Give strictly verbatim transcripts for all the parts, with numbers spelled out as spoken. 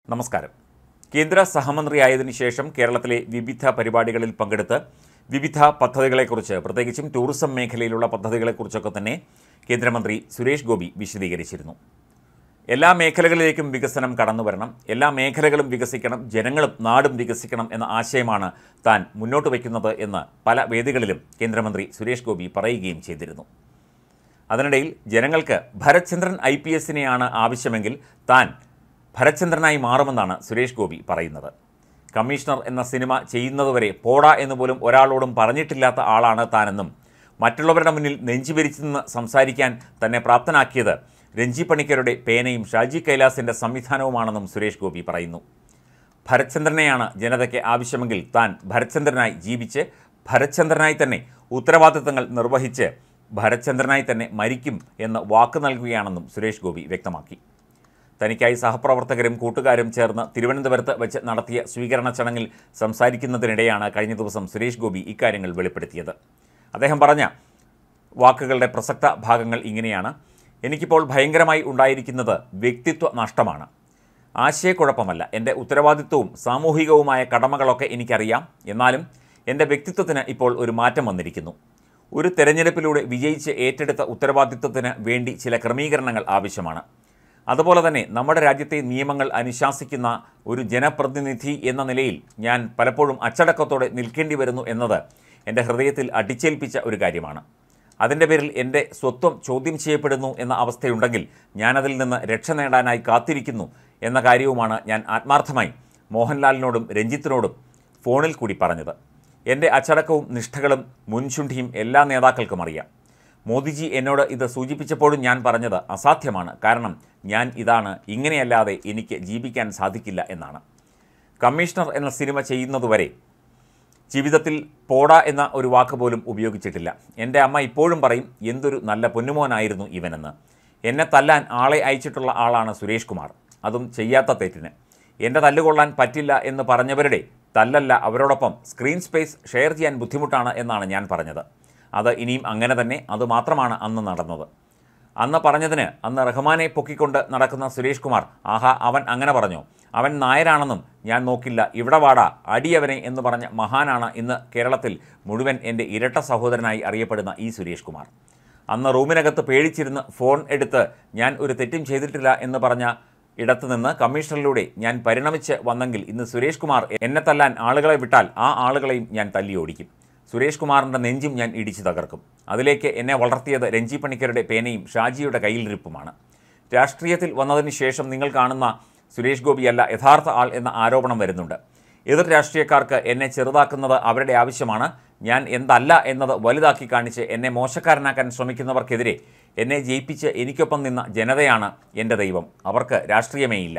നമസ്കാരം. കേന്ദ്ര സഹമന്ത്രിയായതിനു ശേഷം കേരളത്തിലെ വിവിധ പരിപാടികളിൽ പങ്കെടുത്ത് വിവിധ പദ്ധതികളെക്കുറിച്ച്, പ്രത്യേകിച്ചും ടൂറിസം മേഖലയിലുള്ള പദ്ധതികളെക്കുറിച്ചൊക്കെ തന്നെ കേന്ദ്രമന്ത്രി സുരേഷ് ഗോപി വിശദീകരിച്ചിരുന്നു. എല്ലാ മേഖലകളിലേക്കും വികസനം കടന്നു വരണം, എല്ലാ മേഖലകളും വികസിക്കണം, ജനങ്ങളും നാടും വികസിക്കണം എന്ന ആശയമാണ് താൻ മുന്നോട്ട് വയ്ക്കുന്നത് എന്ന് പല വേദികളിലും കേന്ദ്രമന്ത്രി സുരേഷ് ഗോപി പറയുകയും ചെയ്തിരുന്നു. അതിനിടയിൽ ജനങ്ങൾക്ക് ഭരത്ചന്ദ്രൻ ഐ പി എസിനെയാണ് ആവശ്യമെങ്കിൽ താൻ ഭരത്ചന്ദ്രനായി മാറുമെന്നാണ് സുരേഷ് ഗോപി പറയുന്നത്. കമ്മീഷണർ എന്ന സിനിമ ചെയ്യുന്നതുവരെ പോടാ എന്നുപോലും ഒരാളോടും പറഞ്ഞിട്ടില്ലാത്ത ആളാണ് താനെന്നും മറ്റുള്ളവരുടെ മുന്നിൽ നെഞ്ചുവിരിച്ചു നിന്ന് സംസാരിക്കാൻ തന്നെ പ്രാപ്തനാക്കിയത് രഞ്ജി പണിക്കരുടെ പേനയും ഷാജി കൈലാസിൻ്റെ സംവിധാനവുമാണെന്നും സുരേഷ് ഗോപി പറയുന്നു. ഭരത്ചന്ദ്രനെയാണ് ജനതയ്ക്ക് ആവശ്യമെങ്കിൽ താൻ ഭരത്ചന്ദ്രനായി ജീവിച്ച് ഭരത്ചന്ദ്രനായി തന്നെ ഉത്തരവാദിത്തങ്ങൾ നിർവഹിച്ച് ഭരത്ചന്ദ്രനായി തന്നെ മരിക്കും എന്ന് വാക്ക് നൽകുകയാണെന്നും സുരേഷ് ഗോപി വ്യക്തമാക്കി. തനിക്കായി സഹപ്രവർത്തകരും കൂട്ടുകാരും ചേർന്ന് തിരുവനന്തപുരത്ത് വെച്ച് നടത്തിയ സ്വീകരണ ചടങ്ങിൽ സംസാരിക്കുന്നതിനിടെയാണ് കഴിഞ്ഞ ദിവസം സുരേഷ് ഗോപി ഇക്കാര്യങ്ങൾ വെളിപ്പെടുത്തിയത്. അദ്ദേഹം പറഞ്ഞ വാക്കുകളുടെ പ്രസക്ത ഭാഗങ്ങൾ ഇങ്ങനെയാണ്: എനിക്കിപ്പോൾ ഭയങ്കരമായി ഉണ്ടായിരിക്കുന്നത് വ്യക്തിത്വ നഷ്ടമാണ്. ആശയക്കുഴപ്പമല്ല, എൻ്റെ ഉത്തരവാദിത്വവും സാമൂഹികവുമായ കടമകളൊക്കെ എനിക്കറിയാം. എന്നാലും എൻ്റെ വ്യക്തിത്വത്തിന് ഇപ്പോൾ ഒരു മാറ്റം വന്നിരിക്കുന്നു. ഒരു തെരഞ്ഞെടുപ്പിലൂടെ വിജയിച്ച് ഏറ്റെടുത്ത ഉത്തരവാദിത്വത്തിന് വേണ്ടി ചില ക്രമീകരണങ്ങൾ ആവശ്യമാണ്. അതുപോലെ തന്നെ നമ്മുടെ രാജ്യത്തെ നിയമങ്ങൾ അനുശാസിക്കുന്ന ഒരു ജനപ്രതിനിധി എന്ന നിലയിൽ ഞാൻ പലപ്പോഴും അച്ചടക്കത്തോടെ നിൽക്കേണ്ടി വരുന്നു എന്നത് എൻ്റെ ഹൃദയത്തിൽ അടിച്ചേൽപ്പിച്ച ഒരു കാര്യമാണ്. അതിൻ്റെ പേരിൽ എൻ്റെ സ്വത്വം ചോദ്യം ചെയ്യപ്പെടുന്നു എന്ന അവസ്ഥയുണ്ടെങ്കിൽ ഞാനതിൽ നിന്ന് രക്ഷ നേടാനായി കാത്തിരിക്കുന്നു എന്ന കാര്യവുമാണ് ഞാൻ ആത്മാർത്ഥമായി മോഹൻലാലിനോടും രഞ്ജിത്തിനോടും ഫോണിൽ കൂടി പറഞ്ഞത്. എൻ്റെ അച്ചടക്കവും നിഷ്ഠകളും മുൻചുണ്ടിയും എല്ലാ നേതാക്കൾക്കും അറിയാം. മോദിജി എന്നോട് ഇത് സൂചിപ്പിച്ചപ്പോഴും ഞാൻ പറഞ്ഞത് അസാധ്യമാണ്, കാരണം ഞാൻ ഇതാണ്, ഇങ്ങനെയല്ലാതെ എനിക്ക് ജീവിക്കാൻ സാധിക്കില്ല എന്നാണ്. കമ്മീഷണർ എന്ന സിനിമ ചെയ്യുന്നതുവരെ ജീവിതത്തിൽ പോടാ എന്ന ഒരു വാക്ക് പോലും ഉപയോഗിച്ചിട്ടില്ല. എൻ്റെ അമ്മ ഇപ്പോഴും പറയും, എന്തൊരു നല്ല പൊന്നുമോനായിരുന്നു ഇവനെന്ന്. എന്നെ തല്ലാൻ ആളെ അയച്ചിട്ടുള്ള ആളാണ് സുരേഷ് കുമാർ, അതും ചെയ്യാത്ത തെറ്റിന്. എൻ്റെ തല്ലുകൊള്ളാൻ പറ്റില്ല എന്ന് പറഞ്ഞവരുടെ തല്ലല്ല, അവരോടൊപ്പം സ്ക്രീൻ സ്പേസ് ഷെയർ ചെയ്യാൻ ബുദ്ധിമുട്ടാണ് എന്നാണ് ഞാൻ പറഞ്ഞത്. അത് ഇനിയും അങ്ങനെ തന്നെ, അതുമാത്രമാണ് അന്ന് നടന്നത്. അന്ന് പറഞ്ഞതിന് അന്ന് റഹ്മാനെ പൊക്കിക്കൊണ്ട് നടക്കുന്ന സുരേഷ് കുമാർ, ആഹാ അവൻ അങ്ങനെ പറഞ്ഞോ, അവൻ നായരാണെന്നും ഞാൻ നോക്കില്ല, ഇവിടെ വാടാ അടിയവനെ എന്ന് പറഞ്ഞ മഹാനാണ് ഇന്ന് കേരളത്തിൽ മുഴുവൻ എൻ്റെ ഇരട്ട സഹോദരനായി അറിയപ്പെടുന്ന ഈ സുരേഷ് കുമാർ. അന്ന് റൂമിനകത്ത് പേടിച്ചിരുന്ന് ഫോൺ എടുത്ത് ഞാൻ ഒരു തെറ്റും ചെയ്തിട്ടില്ല എന്ന് പറഞ്ഞ ഇടത്തു നിന്ന് കമ്മീഷണറിലൂടെ ഞാൻ പരിണമിച്ച് വന്നെങ്കിൽ ഇന്ന് സുരേഷ് കുമാർ എന്നെ തല്ലാൻ ആളുകളെ വിട്ടാൽ ആ ആളുകളെയും ഞാൻ തല്ലി ഓടിക്കും. സുരേഷ് കുമാറിൻ്റെ നെഞ്ചും ഞാൻ ഇടിച്ചു തകർക്കും. അതിലേക്ക് എന്നെ വളർത്തിയത് രഞ്ജി പണിക്കരുടെ പേനയും ഷാജിയുടെ കയ്യിലിരിപ്പുമാണ്. രാഷ്ട്രീയത്തിൽ വന്നതിന് ശേഷം നിങ്ങൾ കാണുന്ന സുരേഷ് ഗോപിയല്ല യഥാർത്ഥ ആൾ എന്ന ആരോപണം വരുന്നുണ്ട്. എതിർ രാഷ്ട്രീയക്കാർക്ക് എന്നെ ചെറുതാക്കുന്നത് അവരുടെ ആവശ്യമാണ്. ഞാൻ എന്തല്ല എന്നത് വലുതാക്കി കാണിച്ച് എന്നെ മോശക്കാരനാക്കാൻ ശ്രമിക്കുന്നവർക്കെതിരെ എന്നെ ജയിപ്പിച്ച് എനിക്കൊപ്പം നിന്ന ജനതയാണ് എൻ്റെ ദൈവം. അവർക്ക് രാഷ്ട്രീയമേയില്ല.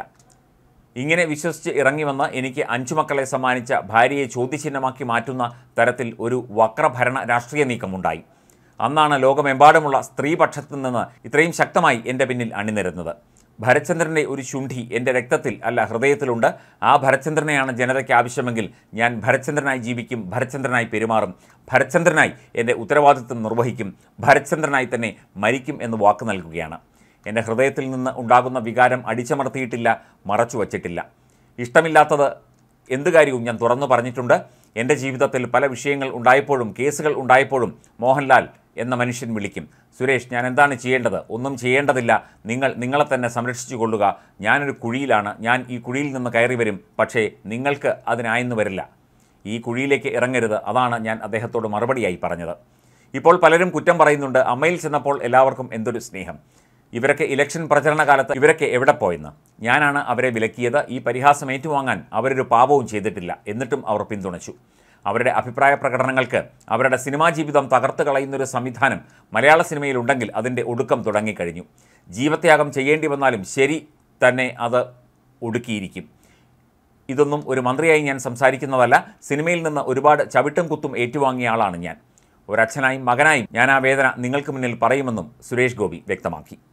ഇങ്ങനെ വിശ്വസിച്ച് ഇറങ്ങി വന്ന് എനിക്ക് അഞ്ചു മക്കളെ സമ്മാനിച്ച ഭാര്യയെ ചോദ്യചിഹ്നമാക്കി മാറ്റുന്ന തരത്തിൽ ഒരു വക്രഭരണ രാഷ്ട്രീയ നീക്കമുണ്ടായി. അന്നാണ് ലോകമെമ്പാടുമുള്ള സ്ത്രീപക്ഷത്തു നിന്ന് ഇത്രയും ശക്തമായി എൻ്റെ പിന്നിൽ അണിനിരുന്നത്. ഭരത്ചന്ദ്രൻ്റെ ഒരു ശുണ്ഠി എൻ്റെ രക്തത്തിൽ അല്ല ഹൃദയത്തിലുണ്ട്. ആ ഭരത്ചന്ദ്രനെയാണ് ജനതയ്ക്ക് ആവശ്യമെങ്കിൽ ഞാൻ ഭരത്ചന്ദ്രനായി ജീവിക്കും, ഭരത്ചന്ദ്രനായി പെരുമാറും, ഭരത്ചന്ദ്രനായി എൻ്റെ ഉത്തരവാദിത്വം നിർവഹിക്കും, ഭരത്ചന്ദ്രനായി തന്നെ മരിക്കും എന്ന് വാക്ക് നൽകുകയാണ്. എൻ്റെ ഹൃദയത്തിൽ നിന്ന് ഉണ്ടാകുന്ന വികാരം അടിച്ചമർത്തിയിട്ടില്ല, മറച്ചു വച്ചിട്ടില്ല. ഇഷ്ടമില്ലാത്തത് എന്ത് കാര്യവും ഞാൻ തുറന്നു പറഞ്ഞിട്ടുണ്ട്. എൻ്റെ ജീവിതത്തിൽ പല വിഷയങ്ങൾ ഉണ്ടായപ്പോഴും കേസുകൾ ഉണ്ടായപ്പോഴും മോഹൻലാൽ എന്ന മനുഷ്യൻ വിളിക്കും, സുരേഷ് ഞാൻ എന്താണ് ചെയ്യേണ്ടത്? ഒന്നും ചെയ്യേണ്ടതില്ല, നിങ്ങൾ നിങ്ങളെ തന്നെ സംരക്ഷിച്ചു കൊള്ളുക. ഞാനൊരു കുഴിയിലാണ്, ഞാൻ ഈ കുഴിയിൽ നിന്ന് കയറി വരും, പക്ഷേ നിങ്ങൾക്ക് അതിനായെന്ന് വരില്ല. ഈ കുഴിയിലേക്ക് ഇറങ്ങരുത്. അതാണ് ഞാൻ അദ്ദേഹത്തോട് മറുപടിയായി പറഞ്ഞത്. ഇപ്പോൾ പലരും കുറ്റം പറയുന്നുണ്ട്, അമ്മയിൽ ചെന്നപ്പോൾ എല്ലാവർക്കും എന്തൊരു സ്നേഹം, ഇവരൊക്കെ ഇലക്ഷൻ പ്രചരണ കാലത്ത് ഇവരൊക്കെ എവിടെ പോയെന്ന്. ഞാനാണ് അവരെ വിലക്കിയത്. ഈ പരിഹാസം ഏറ്റുവാങ്ങാൻ അവരൊരു പാപവും ചെയ്തിട്ടില്ല. എന്നിട്ടും അവർ പിന്തുണച്ചു. അവരുടെ അഭിപ്രായ പ്രകടനങ്ങൾക്ക് അവരുടെ സിനിമാ ജീവിതം തകർത്ത് കളയുന്നൊരു സംവിധാനം മലയാള സിനിമയിലുണ്ടെങ്കിൽ അതിൻ്റെ ഒടുക്കം തുടങ്ങിക്കഴിഞ്ഞു. ജീവത്യാഗം ചെയ്യേണ്ടി വന്നാലും ശരി തന്നെ അത് ഒടുക്കിയിരിക്കും. ഇതൊന്നും ഒരു മന്ത്രിയായി ഞാൻ സംസാരിക്കുന്നതല്ല. സിനിമയിൽ നിന്ന് ഒരുപാട് ചവിട്ടും കുത്തും ഏറ്റുവാങ്ങിയ ആളാണ് ഞാൻ. ഒരച്ഛനായും മകനായും ഞാൻ ആ വേദന നിങ്ങൾക്ക് മുന്നിൽ പറയുമെന്നും സുരേഷ് ഗോപി വ്യക്തമാക്കി.